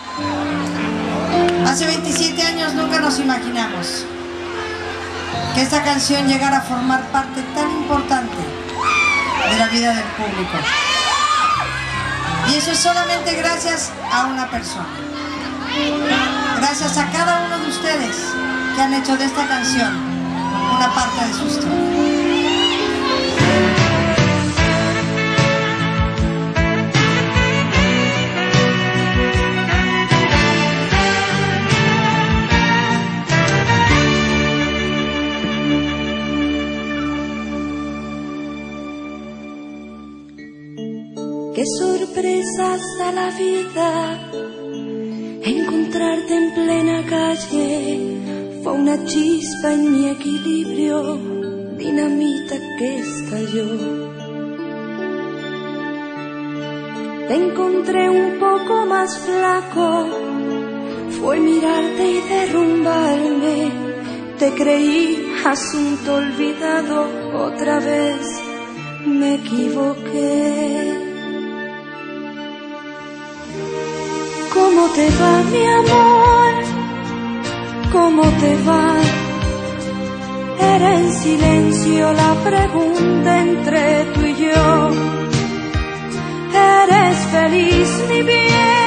Hace 27 años nunca nos imaginamos que esta canción llegara a formar parte tan importante de la vida del público. Y eso es solamente gracias a una persona. Gracias a cada uno de ustedes que han hecho de esta canción una parte de su historia. Qué sorpresas da la vida, encontrarte en plena calle fue una chispa en mi equilibrio, dinamita que estalló. Te encontré un poco más flaco, fue mirarte y derrumbarme, te creí asunto olvidado, otra vez me equivoqué. ¿Cómo te va, mi amor? ¿Cómo te va? Era en silencio la pregunta entre tú y yo. ¿Eres feliz, mi bien?